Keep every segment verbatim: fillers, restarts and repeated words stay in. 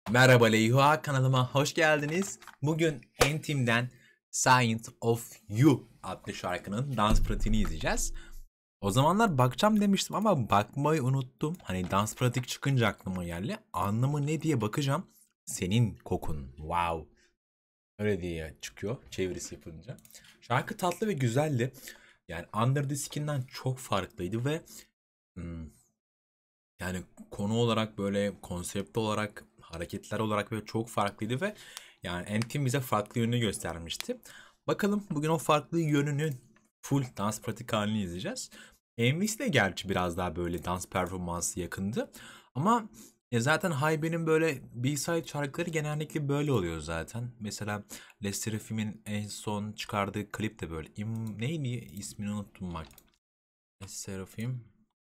Merhaba Leyha, kanalıma hoş geldiniz. Bugün Entim'den Science of You adlı şarkının dans pratiğini izleyeceğiz. O zamanlar bakacağım demiştim ama bakmayı unuttum. Hani dans pratik çıkınca aklıma geldi. Anlamı ne diye bakacağım. Senin kokun. Wow. Öyle diye çıkıyor çevirisi yapınca. Şarkı tatlı ve güzeldi. Yani Under the Skin'den çok farklıydı ve hmm, yani konu olarak böyle konsept olarak hareketler olarak böyle çok farklıydı ve yani Entim bize farklı yönünü göstermişti. Bakalım bugün o farklı yönünü full dans pratik halini izleyeceğiz. M V'si de gerçi biraz daha böyle dans performansı yakındı. Ama ya zaten Haybe'nin böyle B-side şarkıları genellikle böyle oluyor zaten. Mesela Les Seraphim'in en son çıkardığı klip de böyle. İm, neydi ismini unuttum bak. Les Seraphim.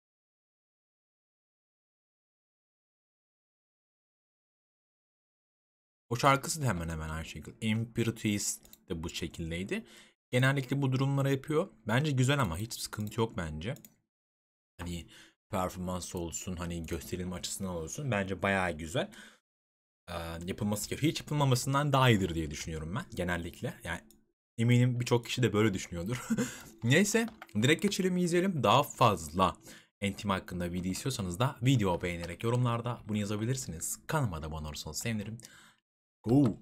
O şarkısı da hemen hemen aynı şekilde. Impurities de bu şekildeydi. Genellikle bu durumları yapıyor. Bence güzel ama hiç sıkıntı yok bence. Hani performans olsun, hani gösterilme açısından olsun. Bence bayağı güzel. Ee, yapılması gerekiyor. Hiç yapılmamasından daha iyidir diye düşünüyorum ben genellikle. Yani eminim birçok kişi de böyle düşünüyordur. Neyse direkt geçelim izleyelim. Daha fazla Entim hakkında video istiyorsanız da video beğenerek yorumlarda bunu yazabilirsiniz. Kanalıma da abone olursanız sevinirim. Oo.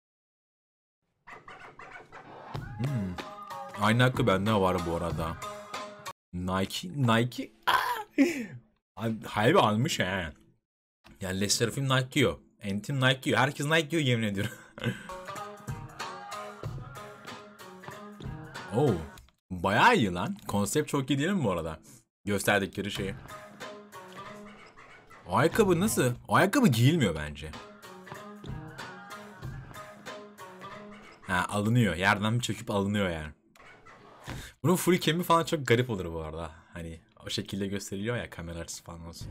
Hmm. Aynı hakkı bende var bu arada. Nike, Nike. Haybi almış he. Yani Les Seraphim Nike giyiyor. Entim Nike giyiyor. Herkes Nike giyiyor yemin ediyorum. Oo. Bayağı iyi lan. Konsept çok iyi değil mi bu arada? Gösterdikleri şey. O ayakkabı nasıl? O ayakkabı giyilmiyor bence. Ha, alınıyor. Yerden bir çöküp alınıyor yani. Bunun full cam'i falan çok garip olur bu arada. Hani o şekilde gösteriliyor ya, kamera açısı falan olsun.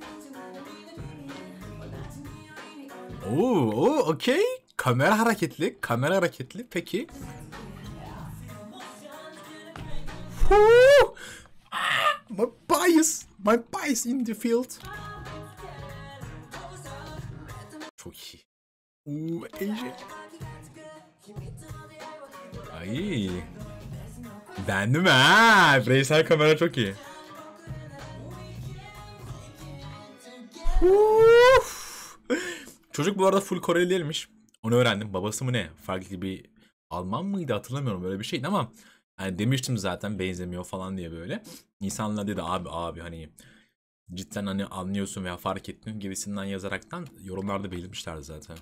Oo, oo okey. Kamera hareketli. Kamera hareketli. Peki. Huu! Ah, my bias. My bias in the field. Çok iyi. Oo, Ece. Ay. Beğendim ha. Bireysel kamera çok iyi. Uf. Çocuk bu arada full Koreli değilmiş. Onu öğrendim. Babası mı ne? Farklı bir Alman mıydı hatırlamıyorum, böyle bir şeydi ama hani demiştim zaten benzemiyor falan diye böyle. İnsanlar dedi abi abi hani cidden hani anlıyorsun veya fark ettin gibisinden yazaraktan yorumlarda belirtmişlerdi zaten.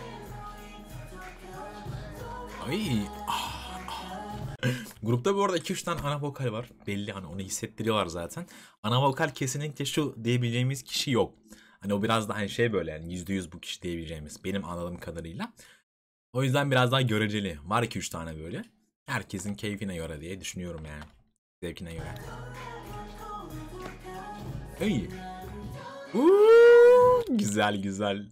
Ay. Ah, ah. Grupta bu arada iki üç tane ana vokal var. Belli, hani onu hissettiriyorlar zaten. Ana vokal kesinlikle şu diyebileceğimiz kişi yok. Hani o biraz da hani şey böyle yani yüzde yüz bu kişi diyebileceğimiz benim anladığım kadarıyla. O yüzden biraz daha göreceli. Var iki üç tane böyle. Herkesin keyfine göre diye düşünüyorum yani. Zevkine göre. İyi. Uuu, güzel güzel.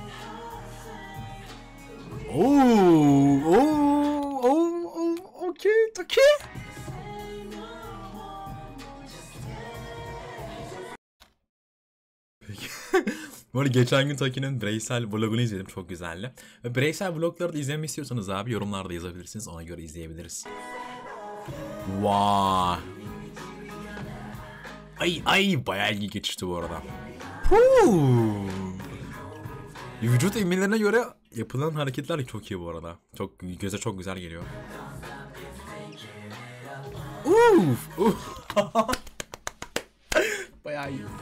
Oo, oo, oo, okey, okey. Peki. Bu arada geçen gün Taki'nin bireysel vlogunu izledim, çok güzeldi. Ve bireysel vlogları da izlemek istiyorsanız abi yorumlarda yazabilirsiniz, ona göre izleyebiliriz. Vay. Ay ay bayağı iyi geçişti bu arada. Huu. Vücut eğimlerine göre yapılan hareketler çok iyi bu arada. Çok göze çok güzel geliyor. Uf, uf. Bayağı iyi.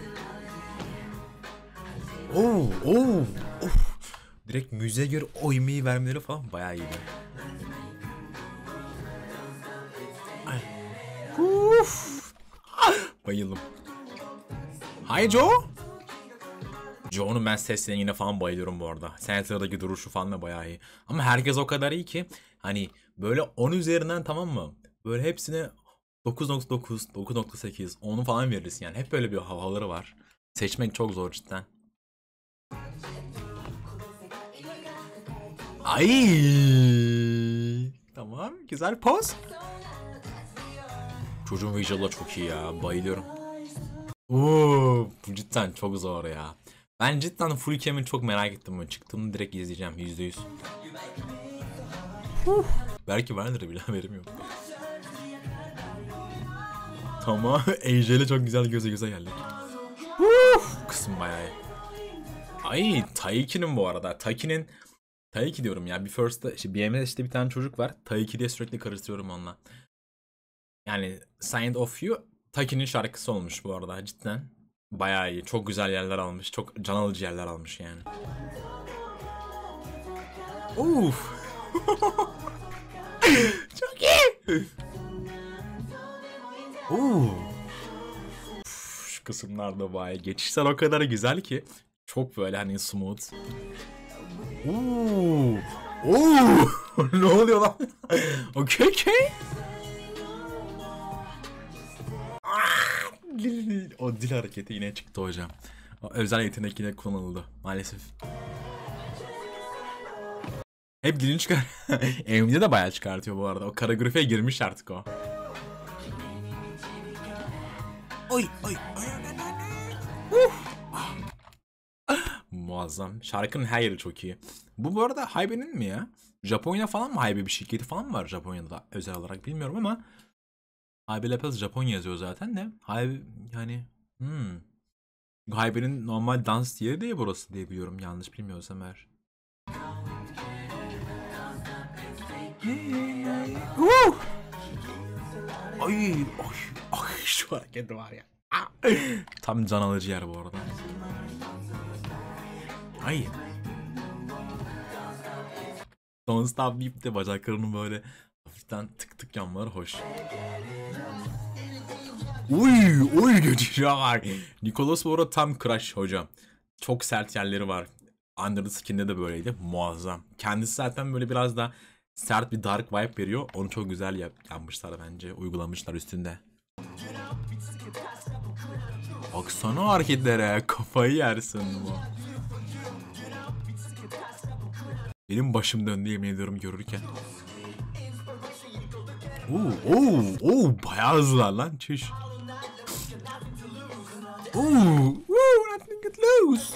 Oo, oo, of. Direkt müziğe göre o yemeği vermeleri falan bayağı iyiydi. Ay. Uf. Bayıldım. Hi Joe. Joe'nun ben seslenişine falan bayılıyorum bu arada. Senatör'deki duruşu falan da bayağı iyi. Ama herkes o kadar iyi ki hani böyle on üzerinden, tamam mı? Böyle hepsine dokuz nokta dokuz, dokuz nokta sekiz, onu falan verirsin yani. Hep böyle bir havaları var. Seçmek çok zor cidden. Ay. Tamam, güzel poz. Çocuğun visual'ı çok iyi ya. Bayılıyorum. Oo, bu cidden çok zor ya. Ben cidden full cam'i çok merak ettim. Çıktığımda direkt izleyeceğim yüzde yüz. Belki vardır bile haberim yok. Tamam. Ejder'le çok güzel göze göze geldik. Kısım bayağı iyi. Ay Taiki'nin bu arada. Taiki'nin Taiki diyorum ya. Bir First'ta işte B M'de işte bir tane çocuk var. Taiki diye sürekli karıştırıyorum onunla. Yani Sign of You Taiki'nin şarkısı olmuş bu arada cidden. Bayağı iyi. Çok güzel yerler almış. Çok can alıcı yerler almış yani. Uf. Çok iyi. Uf. Şu kısımlarda bayağı geçişler o kadar güzel ki. Çok böyle hani smooth. Oo. Oo. Ne oluyor lan? Okey okey. O dil hareketi yine çıktı hocam. O özel yetenek yine kullanıldı maalesef. Hep dilini çıkar. Evimde de bayağı çıkartıyor bu arada. O karagrafiye girmiş artık o. Oy oy oy. Muazzam. Şarkının her yeri çok iyi. Bu bu arada Hybe'nin mi ya? Japonya falan mı? Hybe bir şirketi falan mı var Japonya'da özel olarak bilmiyorum ama Hybe Lapels Japonya yazıyor zaten de. Hybe yani hmm. Hybe'nin normal dans yeri değil burası diye biliyorum yanlış bilmiyorsam eğer. Uh! Ay, ay, ay şu hareket var ya. Tam can alıcı yer bu arada. Ay. Don't stop deyip de bacaklarının böyle hafiften tık tık yanmaları hoş. Uy, uy geçişe var. Nicholas bu arada tam crush hocam. Çok sert yerleri var. Under the Skin'de de böyleydi. Muazzam. Kendisi zaten böyle biraz da sert bir dark vibe veriyor. Onu çok güzel yap yapmışlar bence. Uygulamışlar üstünde. Baksana hareketlere. Kafayı yersin bu. Benim başım döndü yemin ediyorum görürken. Oo, oo, oo, bayağı hızlılar lan. Çüş. Oo, oo, nothing get loose.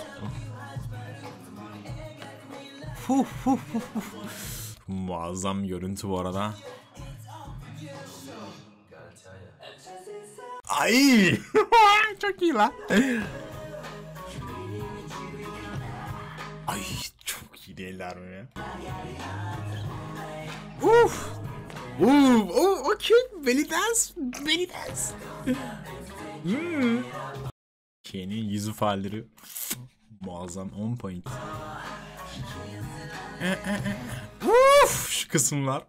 Fuf, fuf, fuf, fuf. Muazzam görüntü bu arada. Ay! Çok iyi lan. Ay çok iyi değiller mi ya? Uf! Uf! Oh, okay. Belly dance. Belly dance. Hmm. Ken'in yüz ifadeli muazzam on point. Uf! Şu kısımlar.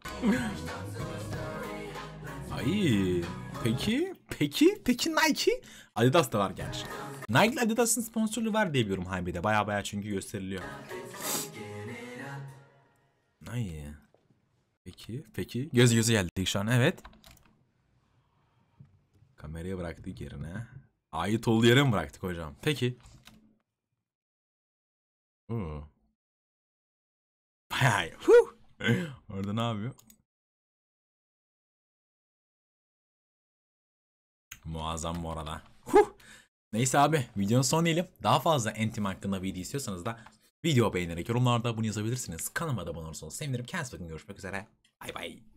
Ay. Peki, peki, peki Nike? Adidas da var gerçi. Nike Adidas'ın sponsorluğu var diye biliyorum Hybe'de. Baya baya çünkü gösteriliyor. Ay. Peki, peki. Göz göze geldik şu an, evet. Kamerayı bıraktık yerine. Ait olduğu yere mi bıraktık hocam? Peki. Oo. Bayağı iyi. Orada ne yapıyor? Muazzam bu arada. Huh. Neyse abi videonun sonu diyelim. Daha fazla Entim hakkında video istiyorsanız da video beğenerek yorumlarda bunu yazabilirsiniz. Kanalıma da abone olursanız sevinirim. Kendinize bakın, görüşmek üzere. Bay bay.